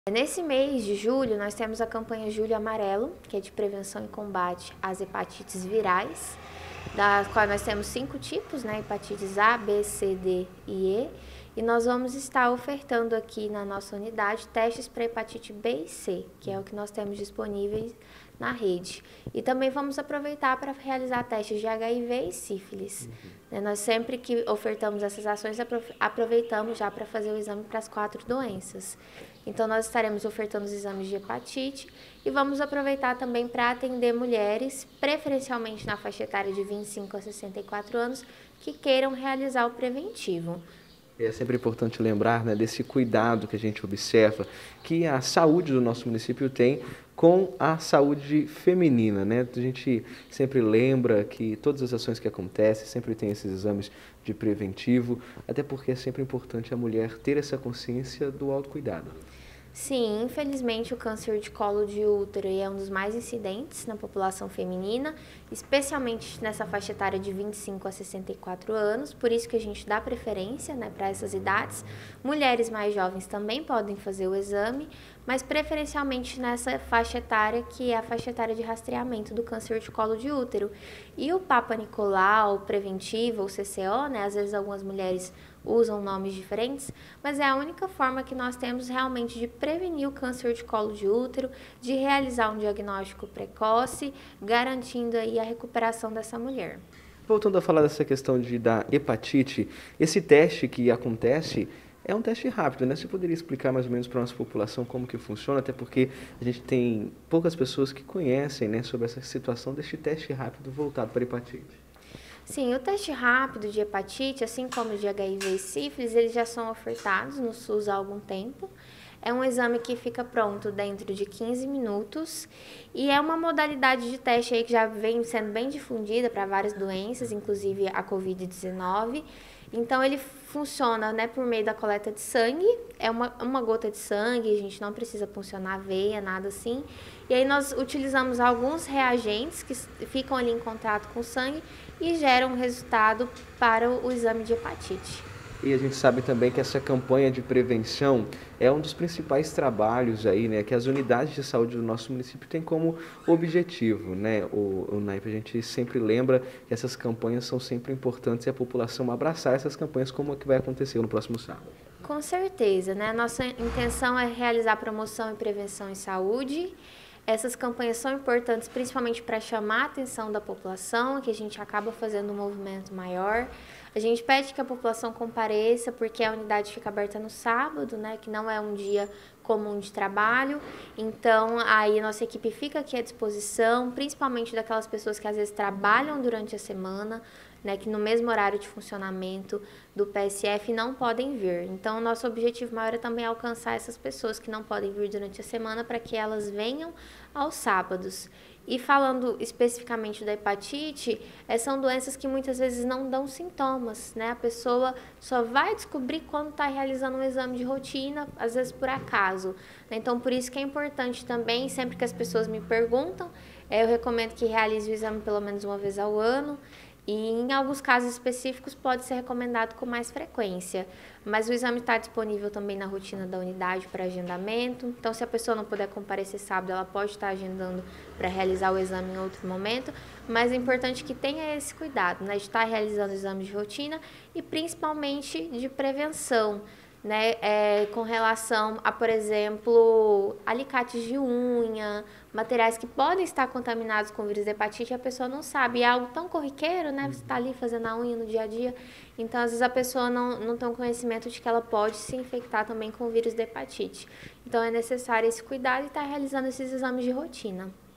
Nesse mês de julho, nós temos a campanha Julho Amarelo, que é de prevenção e combate às hepatites virais, das quais nós temos 5 tipos, né? Hepatites A, B, C, D e E. E nós vamos estar ofertando aqui na nossa unidade testes para hepatite B e C, que é o que nós temos disponíveis na rede. E também vamos aproveitar para realizar testes de HIV e sífilis. Nós sempre que ofertamos essas ações, aproveitamos já para fazer o exame para as 4 doenças. Então, nós estaremos ofertando os exames de hepatite e vamos aproveitar também para atender mulheres, preferencialmente na faixa etária de 25 a 64 anos, que queiram realizar o preventivo. É sempre importante lembrar, né, desse cuidado que a gente observa, que a saúde do nosso município tem com a saúde feminina, né? A gente sempre lembra que todas as ações que acontecem sempre tem esses exames de preventivo, até porque é sempre importante a mulher ter essa consciência do autocuidado. Sim, infelizmente o câncer de colo de útero é um dos mais incidentes na população feminina, especialmente nessa faixa etária de 25 a 64 anos, por isso que a gente dá preferência, né, para essas idades. Mulheres mais jovens também podem fazer o exame, mas preferencialmente nessa faixa etária que é a faixa etária de rastreamento do câncer de colo de útero. E o Papa Nicolau preventivo, ou CCO, né, às vezes algumas mulheres usam nomes diferentes, mas é a única forma que nós temos realmente de prevenir o câncer de colo de útero, de realizar um diagnóstico precoce, garantindo aí a recuperação dessa mulher. Voltando a falar dessa questão da hepatite, esse teste que acontece é um teste rápido, né? Você poderia explicar mais ou menos para a nossa população como que funciona, até porque a gente tem poucas pessoas que conhecem, né, sobre essa situação deste teste rápido voltado para a hepatite. Sim, o teste rápido de hepatite, assim como de HIV e sífilis, eles já são ofertados no SUS há algum tempo. É um exame que fica pronto dentro de 15 minutos e é uma modalidade de teste aí que já vem sendo bem difundida para várias doenças, inclusive a Covid-19. Então, ele funciona, né, por meio da coleta de sangue, é uma gota de sangue, a gente não precisa puncionar a veia, nada assim. E aí nós utilizamos alguns reagentes que ficam ali em contato com o sangue e geram um resultado para o exame de hepatite. E a gente sabe também que essa campanha de prevenção é um dos principais trabalhos aí, né, que as unidades de saúde do nosso município têm como objetivo, né? O NAIP, a gente sempre lembra que essas campanhas são sempre importantes e a população abraçar essas campanhas como é que vai acontecer no próximo sábado. Com certeza, né? Nossa intenção é realizar promoção e prevenção em saúde. Essas campanhas são importantes principalmente para chamar a atenção da população, que a gente acaba fazendo um movimento maior. A gente pede que a população compareça, porque a unidade fica aberta no sábado, né, que não é um dia comum de trabalho. Então, aí a nossa equipe fica aqui à disposição, principalmente daquelas pessoas que às vezes trabalham durante a semana, né, que no mesmo horário de funcionamento do PSF não podem vir. Então, o nosso objetivo maior é também alcançar essas pessoas que não podem vir durante a semana para que elas venham aos sábados. E falando especificamente da hepatite, são doenças que muitas vezes não dão sintomas, né? A pessoa só vai descobrir quando está realizando um exame de rotina, às vezes por acaso. Então, por isso que é importante também, sempre que as pessoas me perguntam, eu recomendo que realize o exame pelo menos uma vez ao ano. E em alguns casos específicos pode ser recomendado com mais frequência, mas o exame está disponível também na rotina da unidade para agendamento, então se a pessoa não puder comparecer sábado, ela pode estar agendando para realizar o exame em outro momento, mas é importante que tenha esse cuidado, né, de estar realizando exames de rotina e principalmente de prevenção, né, com relação a, por exemplo, alicates de unha, materiais que podem estar contaminados com vírus de hepatite e a pessoa não sabe. E é algo tão corriqueiro, né? Você está ali fazendo a unha no dia a dia. Então, às vezes, a pessoa não tem conhecimento de que ela pode se infectar também com o vírus de hepatite. Então, é necessário esse cuidado e estar realizando esses exames de rotina.